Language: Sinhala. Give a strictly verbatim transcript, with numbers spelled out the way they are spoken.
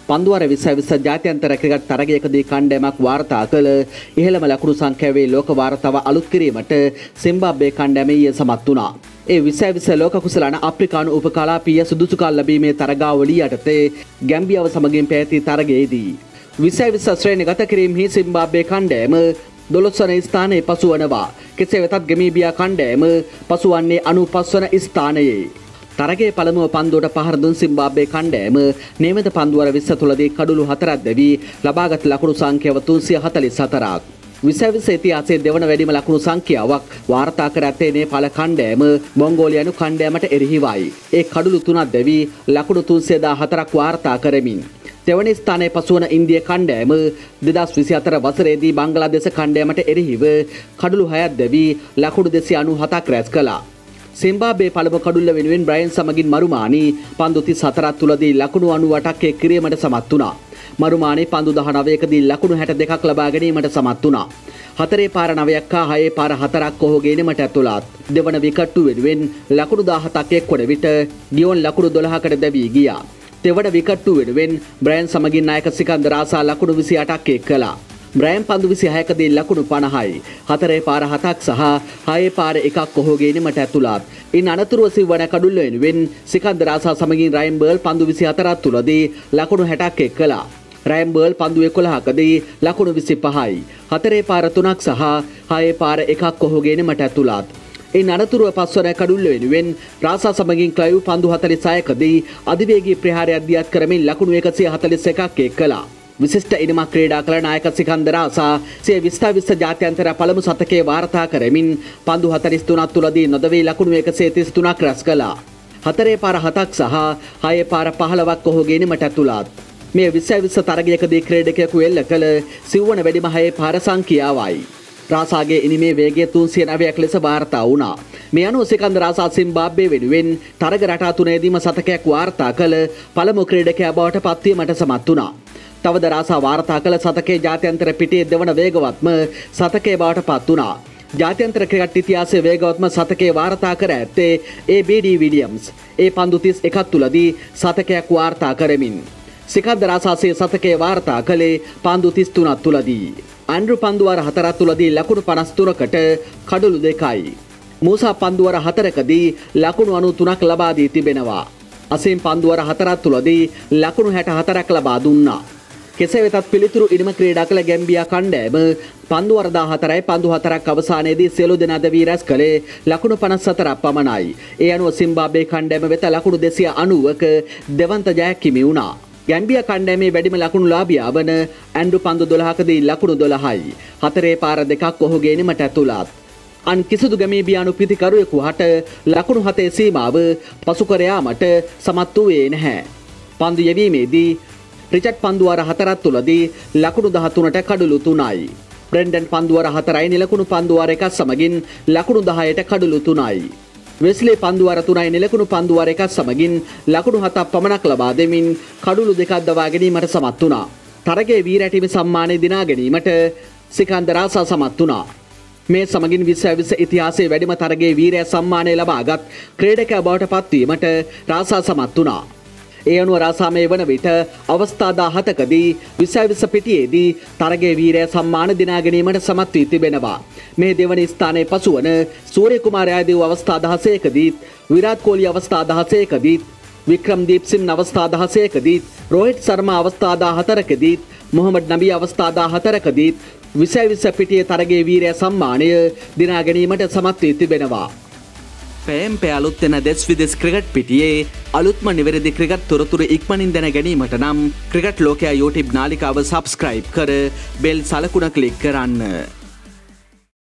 පන්දුවර විස්සයි විස්ස ජාත්‍යන්තර ක්‍රිකට් තරගයකදී කණ්ඩායමක් වාර්තා කළ ඉහළම ලකුණු සංඛ්‍යාවේ ලෝක වාර්තාව අලුත් කිරීමට සිම්බාබ්වේ කණ්ඩායම ඊයේ සමත් වුණා. ඒ විස්සයි විස්ස ලෝක කුසලාන අප්‍රිකානු උපකලාපීය සුදුසුකම් ලැබීමේ තරගාවලිය යටතේ ගැම්බියාව සමගින් පැවති තරගයේදී විස්සයි විස්ස ශ්‍රේණිගත කිරීමෙහි සිම්බාබ්වේ කණ්ඩායම දොළොස් වන ස්ථානයේ පසුවනවා. කෙසේ වෙතත් ගැමීබියා කණ්ඩායම පසුවන්නේ අනූපස් වන ස්ථානයේ. තරගයේ පළමුව පන්දුවට පහර දුන් සිම්බාබ්වේ කණ්ඩායම නියමිත පන්දුවර විස්ස තුලදී කඩුළු හතරක් දැවී ලබාගත් ලකුණු සංඛ්‍යාව තුන්සිය හතළිස් හතරක්. විස්සයි විස්ස ඉතිහාසයේ දෙවන වැඩිම ලකුණු සංඛ්‍යාවක් වාර්තා කර ඇත්තේ නේපාල කණ්ඩායම මොංගෝලියානු කණ්ඩායමට එරෙහිවයි. ඒ කඩුළු තුනක් දැවී ලකුණු තුන්සිය දාහතරක් වාර්තා කරමින් දෙවන ස්ථානයේ පසුවන ඉන්දිය කණ්ඩායම දෙදහස් විසිහතර වසරේදී බංග්ලාදේශ කණ්ඩායමට එරෙහිව කඩුළු හයක් දැවී ලකුණු දෙසිය අනූහතක් රැස් කළා. සිම්බාබ්වේ පළමු කඩුල්ල වෙනුවෙන් බ්‍රයන් සමගින් මරුමානි පන්දු තිස් හතරක් තුලදී ලකුණු අනූඅටක් එක් කිරීමට සමත් වුණා. මරුමානි පන්දු දහනවයකදී ලකුණු හැට දෙකක් ලබා ගැනීමට සමත් වුණා. හතරේ පාර නවයක් හා හයේ පාර හතරක් ඔහු ගෙනීමට ඇතුළත්. දෙවන විකට්ටු වෙනුවෙන් ලකුණු දහහතක් එක් වන විට ගියොන් ලකුණු දොළහකට දැවී ගියා. තෙවන විකට්ටු වෙනුවෙන් බ්‍රයන් සමගින් නායක සිකන්දර් ආසා ලකුණු විසි අටක් එක් කළා. බ්‍රයන් පන්දු විසිහයකදී ලකුණු පනහයි. හතරේ පාර හතක් සහ හයේ පාර එකක් ඔහු ගෙනීමට ඇතුළත්. ඉන් අනතුරුව සිව්වන කඩුල්ල වෙනුවෙන් සිකන්දර් ආසා සමගින් රයන් බර්ල් පන්දු විසිහතරක් තුලදී ලකුණු හැටක් එක් කළා. රයන් බර්ල් පන්දු එකොළහකදී ලකුණු විසිපහයි. හතරේ පාර තුනක් සහ හයේ පාර එකක් ඔහු ගෙනීමට ඇතුළත්. ඉන් අනතුරුව පස්වන කඩුල්ල වෙනුවෙන් රාසා සමගින් ක්ලයිව් පන්දු හතළිස් හයකදී අධිවේගී ප්‍රහාරයක් දියත් කරමින් ලකුණු එකසිය හතළිස් එකක් එක් කළා. විශිෂ්ට ඉනිමක් ක්‍රීඩා කළ නායක සිකන්දර් ආසා සිය විස්සා විස්ස ජාත්‍යන්තර පළමු සතකයේ වාර්තා කරමින් පන්දු හතළිස් තුනක් තුලදී නොදවී ලකුණු එකසිය තිස් තුනක් රැස් කළා. හතරේ පාර හතක් සහ හයේ පාර පහළොවක් ඔහු ගෙනීමට ඇතුළත්. මේ විස්සයි විස්ස තරගයකදී ක්‍රීඩකයෙකු එල්ල කළ සිව්වන වැඩිම හයේ පාර සංඛ්‍යාවයි. රාසාගේ ඉනිමේ වේගය තුන්සිය නවයක් ලෙස වාර්තා වුණා. මේ අනුව සිකන්දර් ආසා සිම්බාබ්වේ වෙනුවෙන් තරග රටා තුනේදීම සතකයක් වාර්තා කළ පළමු ක්‍රීඩකයා බවට පත්වීමට සමත් වුණා. තවද රාසා වාර්තා කළ සතකයේ ජාත්‍යන්තර පිටියේ දෙවන වේගවත්ම සතකයේ බවට පත් වුණා. ජාත්‍යන්තර ක්‍රිකට් ඉතිහාසයේ වේගවත්ම සතකයේ වාර්තා කර ඇත්තේ ඒ බී ඩී විලියම්ස්. ඒ පන්දු තිස් එකක් තුලදී සතකයක් වාර්තා කරමින් සිකන්දර් ආසාසේ සතකයේ වාර්තා කළේ පන්දු තිස් තුනක් තුලදී. ඇන්ඩ්‍රු පන්දුවර හතරක් තුලදී ලකුණු පනස් තුනකට කඩුළු දෙකයි. මූසා පන්දුවර හතරකදී ලකුණු අනූතුනක් ලබා දී තිබෙනවා. අසීම් පන්දුවර හතරක් තුලදී ලකුණු හැට හතරක් ලබා දුන්නා. කෙසේ වෙතත් පිළිතුරු ඉනිම ක්‍රීඩා කළ ගැම්බියා කණ්ඩායම පන්දුවර දාහතරයි පන්දු හතරක් අවසානයේදී සියලු දෙනා දැවී රැස් කළේ ලකුණු පනස් හතරක් පමණයි. ඒ අනුව සිම්බාබ්වේ කණ්ඩායම වෙත ලකුණු දෙසිය අනූවක දෙවන්ත ජයක් හිමි වුණා. ගැම්බියා කණ්ඩායමේ වැඩිම ලකුණු ලාභියා වන ඇන්ඩ්‍රු පන්දු දොළහකදී ලකුණු දොළහයි. හතරේ පාර දෙකක් ඔහු ගෙනීමට ඇතුළත්. අන් කිසිදු ගැමීබියානු පිතිකරුවෙකු හට ලකුණු හතේ සීමාව පසු කර යාමට සමත් වූයේ නැහැ. පන්දු යැවීමේදී රිචඩ් පන්දුවර හතරක් තුලදී ලකුණු දහතුනට කඩුළු තුනයි. බ්‍රෙන්ඩන් පන්දුවර හතරයි නිලකුණු පන්දුවර එකක් සමගින් ලකුණු දහයට කඩුළු තුනයි. වෙස්ලි පන්දුවර තුනයි නිලකුණු පන්දුවර එකක් සමගින් ලකුණු හතක් පමණක් ලබා දෙමින් කඩුළු දෙකක් දවා ගැනීමට සමත් වුණා. තරගයේ වීරැටිමේ සම්මානය දිනා ගැනීමට සිකන්දර් ආසා සමත් වුණා. මේ සමගින් විස්සයි විස්ස ඉතිහාසයේ වැඩිම තරගයේ වීරය සම්මානය ලබාගත් ක්‍රීඩකයා බවට පත්වීමට රාසා සමත් වුණා. ඒ අනුව රාසා මේ වන විට අවස්ථා දාහතකදී විස්සයි විස්ස පිටියේදී තරගයේ වීරය සම්මාන දිනා ගැනීමට සමත් වී තිබෙනවා. මේ දෙවන ස්ථානයේ පසුවන සූර්ය කුමාර යාදව අවස්ථා දහසයකදී, විරාට් කෝලි අවස්ථා දහසයකදී, වික්‍රම්දීප් සිං අවස්ථා දහසයකදී, රෝහිත් ශර්මා අවස්ථා දාහතරකදී, මොහමඩ් නබී අවස්ථා දාහතරකදී විස්සයි විස්ස පිටියේ තරගයේ වීරය සම්මානය දිනා ගැනීමට සමත් වී තිබෙනවා. පෑම් පෑ අලුත් වෙන දෙස් විදෙස් ක්‍රිකට් පිටියේ අලුත්ම නිවැරදි ක්‍රිකට් තොරතුරු ඉක්මනින් දැන ගැනීමට නම් ක්‍රිකට් ලෝකයා YouTube නාලිකාව සබ්ස්ක්‍රයිබ් කර බෙල් සලකුණ ක්ලික් කරන්න.